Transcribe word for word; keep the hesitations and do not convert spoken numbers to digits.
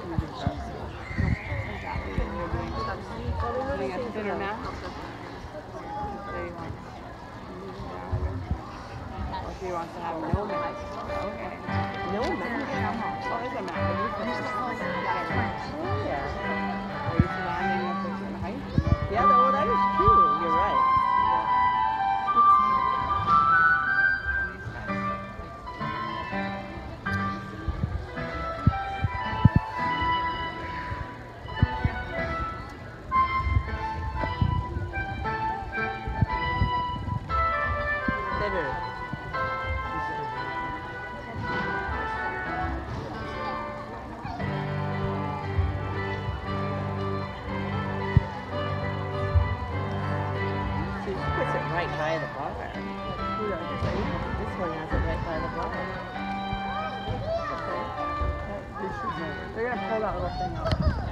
Do you get dinner now? There you want. Or if you want to have no mess. Okay. No mess. Well, it's a mess. Oh, yeah. Or you surrounding a person height. Yeah, well, that is true. You're right. Dinner. See, she puts it right by the bar. You know, this one, this one has it right by the bar. They're going to pull that little thing out.